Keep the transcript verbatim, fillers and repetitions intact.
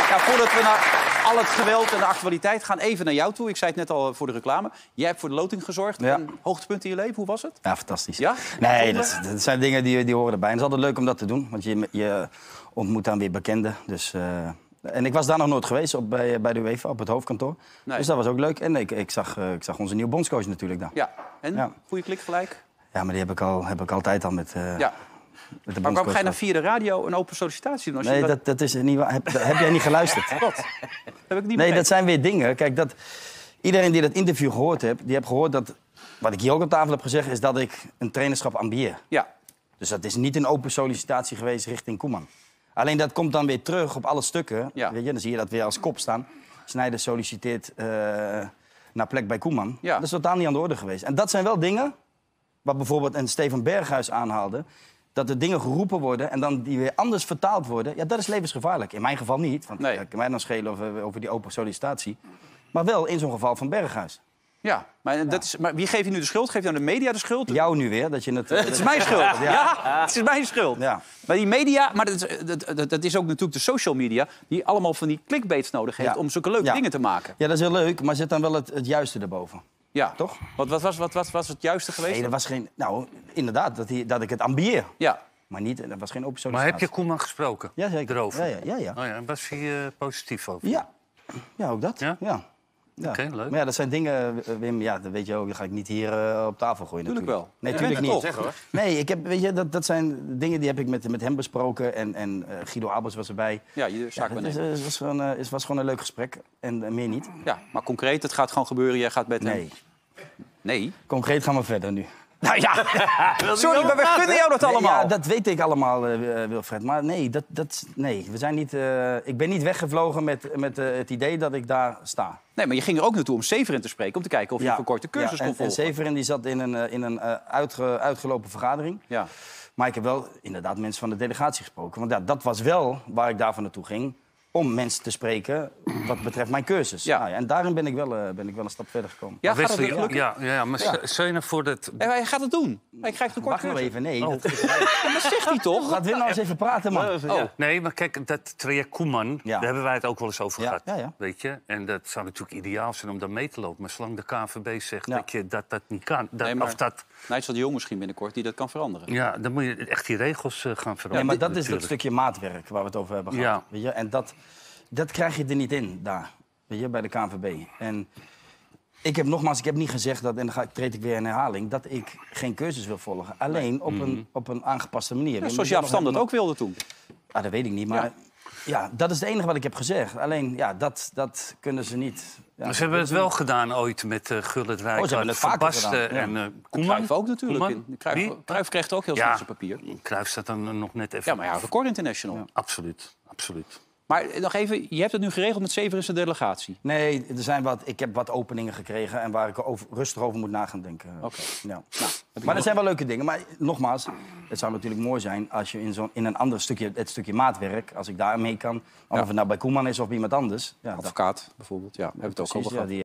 Ja, voordat we naar al het geweld en de actualiteit gaan, even naar jou toe. Ik zei het net al voor de reclame. Jij hebt voor de loting gezorgd. Ja. Een hoogtepunt in je leven, hoe was het? Ja, fantastisch. Ja? Nee, dat, dat zijn dingen die, die horen erbij. En het is altijd leuk om dat te doen, want je, je ontmoet dan weer bekenden. Dus, uh, en ik was daar nog nooit geweest op, bij, bij de UEFA, op het hoofdkantoor. Nee. Dus dat was ook leuk. En ik, ik, zag, uh, ik zag onze nieuwe bondscoach natuurlijk daar. Ja, en? Ja. Goeie klik gelijk? Ja, maar die heb ik, al, heb ik altijd al met, uh, ja. met de Maar waarom ga je dan via de radio een open sollicitatie doen? Als nee, je dat, dat is niet waar. Heb, heb jij niet geluisterd? Wat? Heb ik niet nee, dat zijn weer dingen. Kijk, dat, iedereen die dat interview gehoord heeft, die heeft gehoord dat... Wat ik hier ook op tafel heb gezegd, is dat ik een trainerschap ambieer. Ja. Dus dat is niet een open sollicitatie geweest richting Koeman. Alleen dat komt dan weer terug op alle stukken. Ja. Weet je, dan zie je dat weer als kop staan. Snijder solliciteert uh, naar plek bij Koeman. Ja. Dat is totaal niet aan de orde geweest. En dat zijn wel dingen, wat bijvoorbeeld een Steven Berghuis aanhaalde... dat er dingen geroepen worden en dan die weer anders vertaald worden. Ja, dat is levensgevaarlijk. In mijn geval niet, want nee. ja, kan mij dan schelen over, over die open sollicitatie. Maar wel in zo'n geval van Berghuis. Ja, maar, dat ja. is, maar wie geeft je nu de schuld? Geef je aan de media de schuld? Jou nu weer, dat je het... Het is mijn schuld. Ja, ja het is mijn schuld. Ja. Maar die media, maar dat is, dat, dat, dat is ook natuurlijk de social media... die allemaal van die clickbaits nodig heeft ja. om zulke leuke ja. dingen te maken. Ja, dat is heel leuk, maar zet dan wel het, het juiste erboven. Ja. Toch? Wat, wat, was, wat, wat was het juiste geweest? Nee, dat was geen... Nou, inderdaad, dat, hij, dat ik het ambieer. Ja. Maar niet, dat was geen open sollicitatie. Maar heb je Koeman gesproken? Ja, zeker. Erover? Ja, ja, ja. ja. Oh ja, was hij uh, positief over? Ja. Ja, ook dat. Ja? Ja. Ja. Oké, okay, leuk. Maar ja, dat zijn dingen, Wim, ja, dat weet je ook, dat ga ik niet hier uh, op tafel gooien. Tuurlijk natuurlijk. wel. Nee, natuurlijk ja, niet. Zeg, hoor. Nee, ik heb, weet je, dat, dat zijn dingen die heb ik met, met hem besproken. En, en uh, Guido Albers was erbij. Ja, je zaak ja, het is, was, gewoon, uh, het was gewoon een leuk gesprek. En uh, meer niet. Ja, maar concreet, het gaat gewoon gebeuren. Jij gaat met hem... Nee. Nee? Concreet gaan we verder nu. Nou ja, sorry, maar we gunnen jou dat allemaal. Nee, ja, dat weet ik allemaal, uh, Wilfred. Maar nee, dat, dat, nee we zijn niet, uh, ik ben niet weggevlogen met, met uh, het idee dat ik daar sta. Nee, maar je ging er ook naartoe om Severin te spreken... om te kijken of je ja, een verkorte cursus ja, kon en, volgen. En Severin die zat in een, uh, in een uh, uitge, uitgelopen vergadering. Ja. Maar ik heb wel inderdaad mensen van de delegatie gesproken. Want ja, dat was wel waar ik daarvan naartoe ging... om mensen te spreken wat betreft mijn cursus. Ja. Nou ja, en daarin ben ik, wel, uh, ben ik wel een stap verder gekomen. Ja, gaat het lukken? Ja, ja, maar ja. stel je nou voor dat... Ja, hij gaat het doen. Hij krijgt een kort Wacht nog even, nee. Oh. Dat is... Ja, maar zegt hij toch? Laat Wim nou eens even praten, man. Oh. Nee, maar kijk, dat traject Koeman, Ja. daar hebben wij het ook wel eens over Ja, gehad. ja, ja. Weet je? En dat zou natuurlijk ideaal zijn om daar mee te lopen. Maar zolang de K N V B zegt Ja. dat je dat, dat niet kan... Dat, Nee, maar- of dat, Nigel de Jong misschien binnenkort, die dat kan veranderen. ja, dan moet je echt die regels uh, gaan veranderen. Nee, maar dat is natuurlijk. dat stukje maatwerk waar we het over hebben gehad. Ja. Weet je? En dat, dat krijg je er niet in, daar. Weet je, bij de K N V B. En ik heb nogmaals, ik heb niet gezegd, dat, en dan ga, treed ik weer in herhaling... dat ik geen cursus wil volgen. Alleen op, een, op een aangepaste manier. Ja, zoals Jaap Stam dat ook wilde toen. Ah, dat weet ik niet, maar... Ja. Ja. dat is het enige wat ik heb gezegd. Alleen, ja, dat, dat kunnen ze niet... Ja, Maar ze hebben het wel gedaan ooit met uh, Gullit, Rijkaard, Oh, ze hebben het Van vaker Basten gedaan, ja. en uh, Koeman. Cruijff ook natuurlijk. Koeman? In- Cruijff, Wie? Cruijff kreeg er ook heel snel Ja. zijn papier. Cruijff staat dan nog net even... Ja, maar ja, record international. Ja. Absoluut, absoluut. Maar nog even, je hebt het nu geregeld met Severin zijn delegatie. Nee, er zijn wat, ik heb wat openingen gekregen... en waar ik over, rustig over moet na gaan denken. Oké. Ja. Nou, Maar dat zijn wel leuke dingen. Maar nogmaals, het zou natuurlijk mooi zijn als je in, zo'n in een ander stukje, het stukje maatwerk, als ik daar mee kan, of Ja. het nou bij Koeman is of bij iemand anders. Ja, dat- advocaat bijvoorbeeld, ja, daar hebben we het ook precies, over ja, gehad. die